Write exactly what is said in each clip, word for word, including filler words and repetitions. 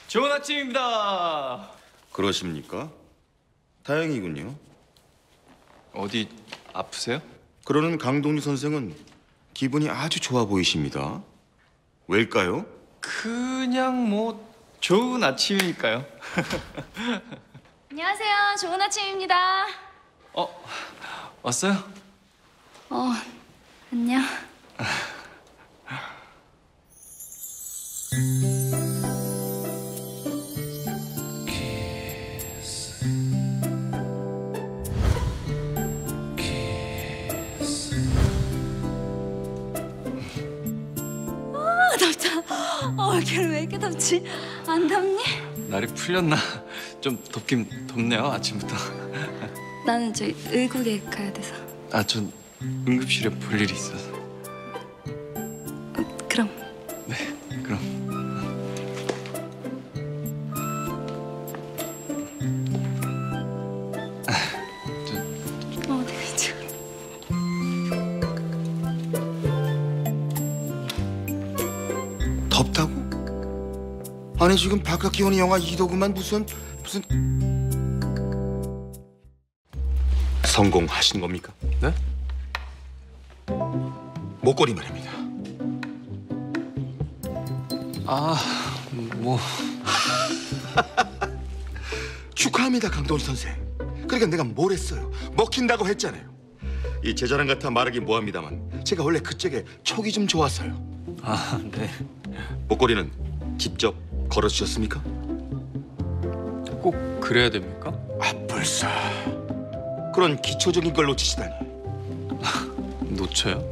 좋은 아침입니다. 그러십니까? 다행이군요. 어디 아프세요? 그러는 강동주 선생은 기분이 아주 좋아 보이십니다. 왜일까요? 그냥 뭐 좋은 아침이니까요. 안녕하세요. 좋은 아침입니다. 어, 왔어요? 어, 안녕. 아, 덥다. 어, 얼굴 왜 이렇게 덥지? 안 덥니? 날이 풀렸나? 좀 덥긴 덥네요, 아침부터. 나는 저기 의국에 가야 돼서. 아, 전 응급실에 볼 일이 있어서. 그럼. 네, 그럼. 어, 되게 좋아. 덥다고? 아니 지금 바깥 기온이 영하 이 도구만 무슨 무슨 성공하신 겁니까? 네? 목걸이 말입니다. 아, 뭐 축하합니다, 강동주 선생. 그러니까 내가 뭘 했어요? 먹힌다고 했잖아요. 이 제 자랑 같아 말하기 뭐합니다만 제가 원래 그쪽에 촉이 좀 좋았어요. 아, 네. 목걸이는 직접 걸어주셨습니까? 꼭 그래야 됩니까? 아, 벌써 그런 기초적인 걸 놓치시다니. 놓쳐요?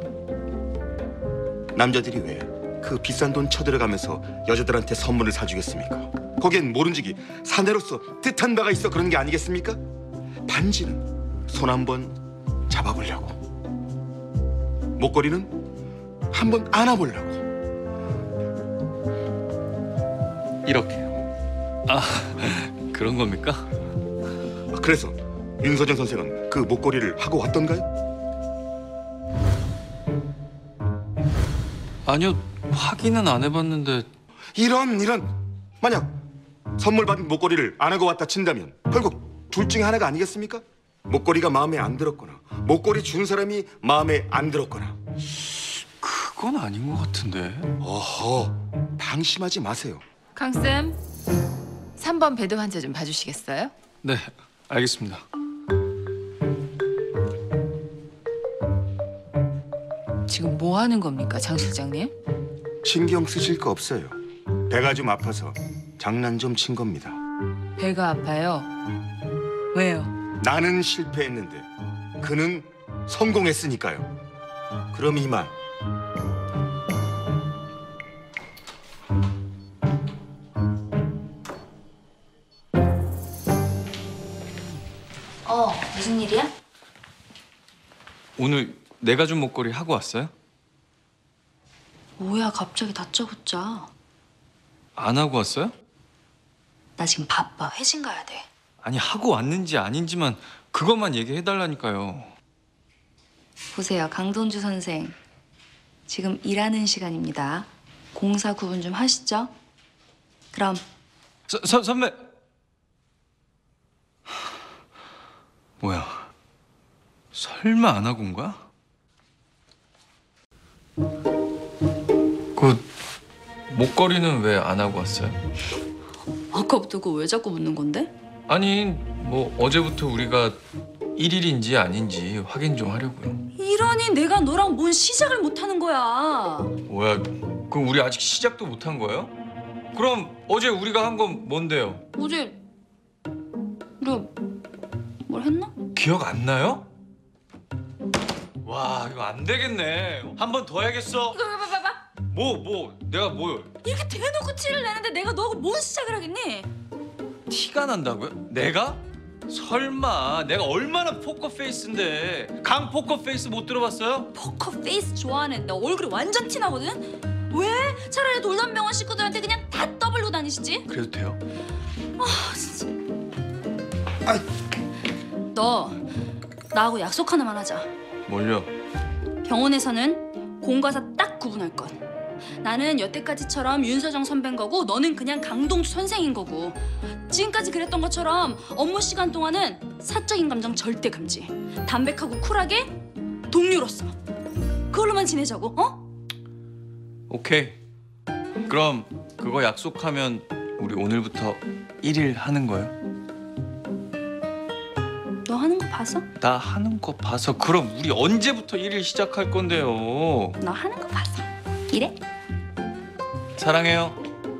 남자들이 왜 그 비싼 돈 쳐들어가면서 여자들한테 선물을 사주겠습니까? 거기엔 모른지기 사내로서 뜻한 바가 있어 그런 게 아니겠습니까? 반지는 손 한번 잡아보려고, 목걸이는 한번 안아보려고. 이렇게요. 아, 그런 겁니까? 그래서 윤서정 선생은 그 목걸이를 하고 왔던가요? 아니요, 확인은 안 해봤는데. 이런 이런 만약 선물 받은 목걸이를 안 하고 왔다 친다면 결국 둘 중에 하나가 아니겠습니까? 목걸이가 마음에 안 들었거나 목걸이 준 사람이 마음에 안 들었거나. 그건 아닌 것 같은데. 어허, 방심하지 마세요. 강쌤, 삼 번 배도 환자 좀 봐주시겠어요? 네, 알겠습니다. 지금 뭐 하는 겁니까, 장 실장님? 신경 쓰실 거 없어요. 배가 좀 아파서 장난 좀 친 겁니다. 배가 아파요. 왜요? 나는 실패했는데 그는 성공했으니까요. 그럼 이만. 어, 무슨 일이야? 오늘 내가 준 목걸이 하고 왔어요? 뭐야, 갑자기 다짜고짜. 안 하고 왔어요? 나 지금 바빠. 회식 가야 돼. 아니, 하고 왔는지 아닌지만 그것만 얘기해달라니까요. 보세요, 강동주 선생. 지금 일하는 시간입니다. 공사 구분 좀 하시죠? 그럼. 서, 서, 선배! 뭐야, 설마 안 하고 온 거야? 그 목걸이는 왜 안 하고 왔어요? 아까부터 그거 왜 자꾸 묻는 건데? 아니, 뭐 어제부터 우리가 일일인지 아닌지 확인 좀 하려고요. 이러니 내가 너랑 뭔 시작을 못 하는 거야. 뭐야, 그럼 우리 아직 시작도 못 한 거예요? 그럼 어제 우리가 한 건 뭔데요? 어제 우리가 뭘 했나? 기억 안 나요? 와, 이거 안 되겠네. 한 번 더 해야겠어. 이거 봐봐, 봐봐. 뭐, 뭐, 내가 뭐요? 이렇게 대놓고 티를 내는데 내가 너하고 뭔 시작을 하겠니? 티가 난다고요? 내가? 설마 내가 얼마나 포커페이스인데. 강 포커페이스 못 들어봤어요? 포커 페이스 좋아하는 나 얼굴이 완전 티나거든? 왜? 차라리 돌담병원 식구들한테 그냥 다 떠벌로 다니시지? 그래도 돼요? 아 진짜. 아이. 너 나하고 약속 하나만 하자. 뭘요? 병원에서는 공과사 딱 구분할 것. 나는 여태까지처럼 윤서정 선배인 거고 너는 그냥 강동주 선생인 거고 지금까지 그랬던 것처럼 업무 시간 동안은 사적인 감정 절대 금지. 담백하고 쿨하게 동료로서 그걸로만 지내자고. 어? 오케이. 그럼 그거 약속하면 우리 오늘부터 일 일 하는 거예요? 너 하는 거 봐서? 나 하는 거 봐서 그럼 우리 언제부터 일 일 시작할 건데요? 너 하는 거 봐서 이래? 사랑해요.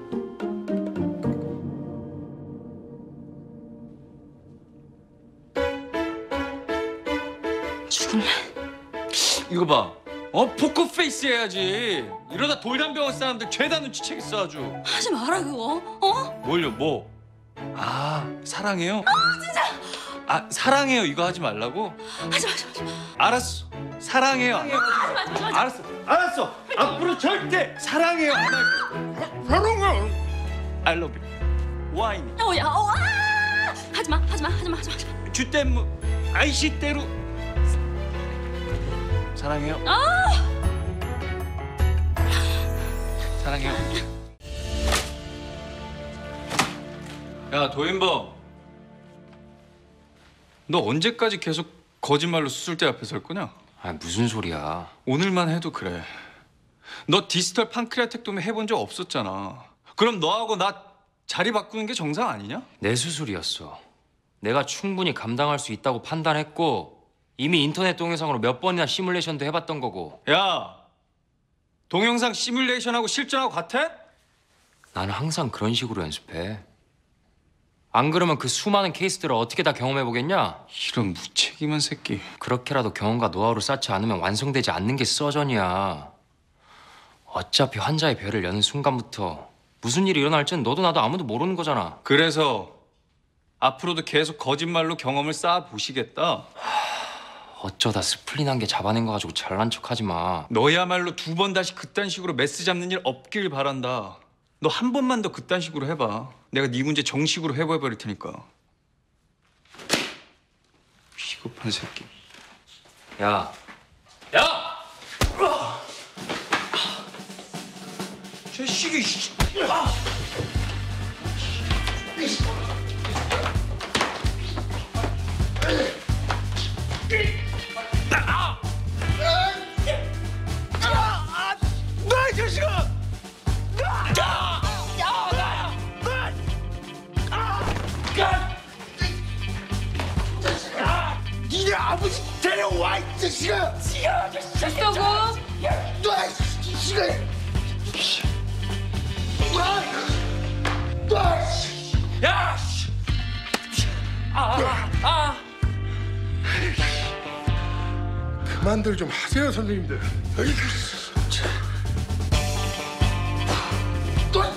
죽을래. 이거 봐. 어? 포커페이스 해야지. 이러다 돌담병원 사람들 죄다 눈치채겠어 아주. 하지 마라 그거. 어? 뭘요? 뭐? 아 사랑해요? 아 진짜. 아 사랑해요 이거 하지 말라고? 하지 마, 하지 마, 하지 마. 알았어. 사랑해요. 알았어. 알았어. 앞으로 절대 사랑해요 안 할게. 사랑해. I love you. 와인. 어, 야, 어, 아! 하지 마, 하지 마, 하지 마, 하지 마. 하지 마. 주댐무 아이시대로 사랑해요. 아! 사랑해요. 야 도인범, 너 언제까지 계속 거짓말로 수술대 앞에 설 거냐? 아 무슨 소리야? 오늘만 해도 그래. 너 디지털 판크리아텍토미 해본 적 없었잖아. 그럼 너하고 나 자리 바꾸는 게 정상 아니냐? 내 수술이었어. 내가 충분히 감당할 수 있다고 판단했고 이미 인터넷 동영상으로 몇 번이나 시뮬레이션도 해봤던 거고. 야, 동영상 시뮬레이션하고 실전하고 같아? 나는 항상 그런 식으로 연습해. 안 그러면 그 수많은 케이스들을 어떻게 다 경험해보겠냐? 이런 무책임한 새끼. 그렇게라도 경험과 노하우를 쌓지 않으면 완성되지 않는 게 서전이야. 어차피 환자의 배를 여는 순간부터 무슨 일이 일어날지는 너도 나도 아무도 모르는 거잖아. 그래서 앞으로도 계속 거짓말로 경험을 쌓아 보시겠다. 어쩌다 스플린한 게 잡아낸 거 가지고 잘난 척하지 마. 너야말로 두 번 다시 그딴 식으로 메스 잡는 일 없길 바란다. 너 한 번만 더 그딴 식으로 해봐. 내가 네 문제 정식으로 해버릴 테니까. 비겁한 새끼. 야, 야! 자식이. 너이 자식아! 니네 아버지 데려와 이 자식아! 됐어고. 놔! 이 자식아! 놔! 놔! 야! 그만들 좀 하세요 선생님들. 아이고, 참. 놔!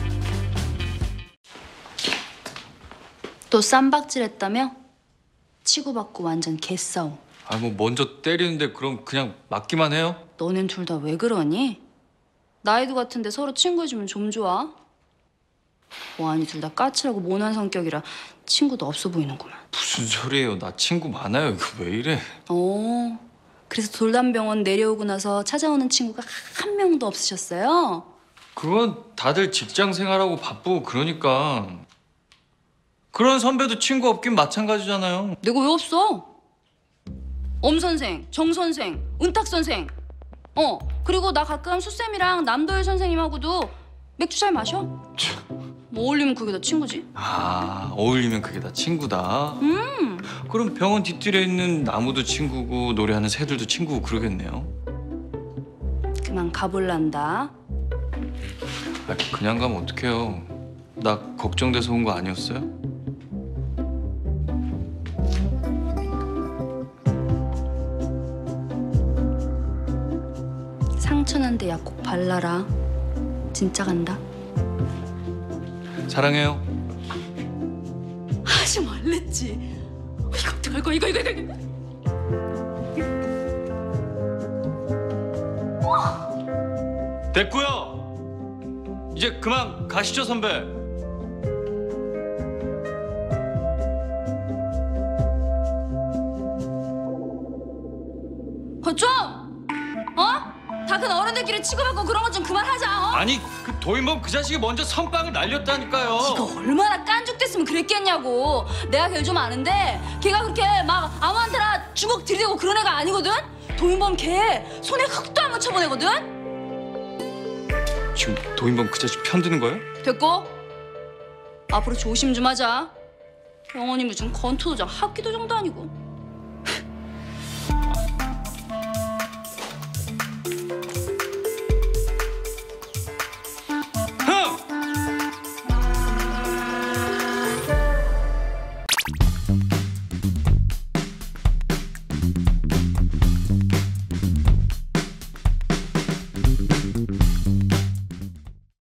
또 쌈박질했다며? 치고받고 완전 개싸움. 아 뭐 먼저 때리는데 그럼 그냥 맞기만 해요? 너넨 둘 다 왜 그러니? 나이도 같은데 서로 친구해주면 좀 좋아. 와니 둘 다 까칠하고 모난 성격이라 친구도 없어 보이는구만. 무슨 소리예요? 나 친구 많아요. 이거 왜 이래? 어, 그래서 돌담병원 내려오고 나서 찾아오는 친구가 한 명도 없으셨어요? 그건 다들 직장 생활하고 바쁘고 그러니까. 그런 선배도 친구 없긴 마찬가지잖아요. 내가 왜 없어? 엄 선생, 정 선생, 은탁 선생. 어, 그리고 나 가끔 수쌤이랑 남도일 선생님하고도 맥주 잘 마셔. 뭐 어울리면 그게 다 친구지. 아, 어울리면 그게 다 친구다. 음, 그럼 병원 뒤뜰에 있는 나무도 친구고 노래하는 새들도 친구고 그러겠네요. 그만 가볼란다. 아, 그냥 가면 어떡해요. 나 걱정돼서 온 거 아니었어요? 상처난데 약 꼭 발라라. 진짜 간다. 사랑해요. 하지 말랬지. 이거 어떡할 거야, 이거, 이거, 이거. 이거. 됐고요. 이제 그만 가시죠, 선배. 어, 좀! 어? 다 큰 어른들끼리 치고받고 그런 거 좀 그만하자. 어? 아니 그 도인범 그 자식이 먼저 선빵을 날렸다니까요. 걔가 얼마나 깐죽됐으면 그랬겠냐고. 내가 걔를 좀 아는데 걔가 그렇게 막 아무한테나 주먹 들이대고 그런 애가 아니거든. 도인범 걔 손에 흙도 안 묻혀보내거든. 지금 도인범 그 자식 편드는 거예요? 됐고 앞으로 조심 좀 하자. 영원히 무슨 건투도장 학기도장도 아니고.